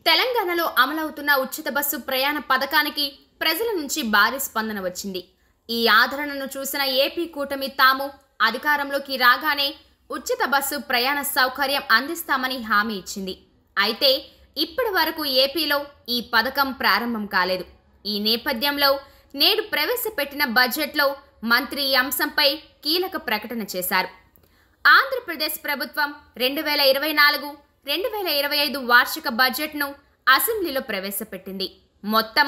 తెలంగాణలో అమలవుతున్న ఉచిత బస్సు ప్రయాణ పథకానికి ప్రజల నుంచి భారీ స్పందన వచ్చింది. ఈ ఆదరణను చూసిన ఏపీ కూటమి తాము అధికారంలోకి రాగానే ఉచిత బస్సు ప్రయాణ సౌకర్యం అందిస్తామని హామీ ఇచ్చింది. అయితే ఇప్పటి వరకు ఏపీలో ఈ పథకం ప్రారంభం కాలేదు. ఈ నేపథ్యంలో నేడు ప్రవేశపెట్టిన బడ్జెట్లో మంత్రి ఈ అంశంపై కీలక ప్రకటన చేశారు. ఆంధ్రప్రదేశ్ ప్రభుత్వం 2024-2025 వార్షిక బడ్జెట్ను అసెంబ్లీలో ప్రవేశపెట్టింది. మొత్తం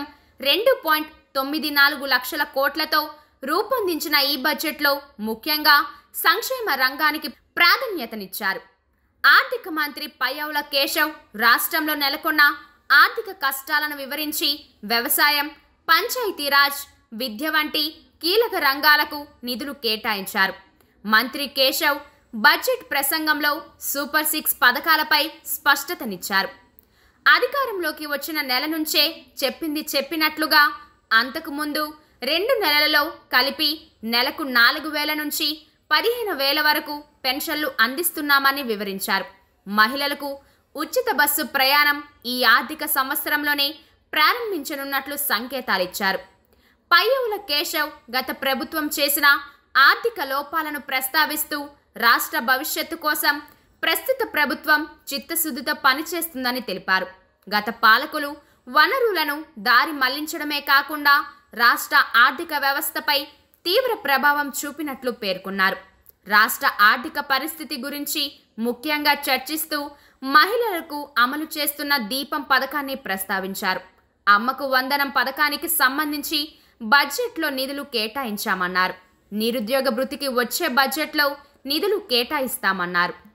2.94 లక్షల కోట్లతో రూపొందించిన ఈ బడ్జెట్లో ముఖ్యంగా సంక్షేమ రంగానికి ప్రాధాన్యతనిచ్చారు. ఆర్థిక మంత్రి పయ్యావుల కేశవ్ రాష్ట్రంలో నెలకొన్న ఆర్థిక కష్టాలను వివరించి వ్యవసాయం, పంచాయతీరాజ్, విద్య వంటి కీలక రంగాలకు నిధులు కేటాయించారు. మంత్రి కేశవ్ బడ్జెట్ ప్రసంగంలో సూపర్ 6 పథకాలపై స్పష్టతనిచ్చారు. అధికారంలోకి వచ్చిన నెల నుంచే చెప్పింది చెప్పినట్లుగా అంతకుముందు 2 నెలలలో కలిపి నెలకు 4,000 నుంచి 15,000 వరకు పెన్షన్లు అందిస్తున్నామని వివరించారు. మహిళలకు ఉచిత బస్సు ప్రయాణం ఈ ఆర్థిక సంవత్సరంలోనే ప్రారంభించనున్నట్లు సంకేతాలిచ్చారు. పయ్యావుల కేశవ్ గత ప్రభుత్వం చేసిన ఆర్థిక లోపాలను ప్రస్తావిస్తూ రాష్ట్ర భవిష్యత్తు కోసం ప్రస్తుత ప్రభుత్వం చిత్తశుద్ధితో పనిచేస్తుందని తెలిపారు. గత పాలకులు వనరులను దారి మళ్లించడమే కాకుండా రాష్ట్ర ఆర్థిక వ్యవస్థపై తీవ్ర ప్రభావం చూపినట్లు పేర్కొన్నారు. రాష్ట్ర ఆర్థిక పరిస్థితి గురించి ముఖ్యంగా చర్చిస్తూ మహిళలకు అమలు చేస్తున్న దీపం పథకాన్ని ప్రస్తావించారు. అమ్మకు వందనం పథకానికి సంబంధించి బడ్జెట్లో నిధులు కేటాయించామన్నారు. నిరుద్యోగ భృతికి వచ్చే బడ్జెట్లో నిధులు కేటాయిస్తామన్నారు.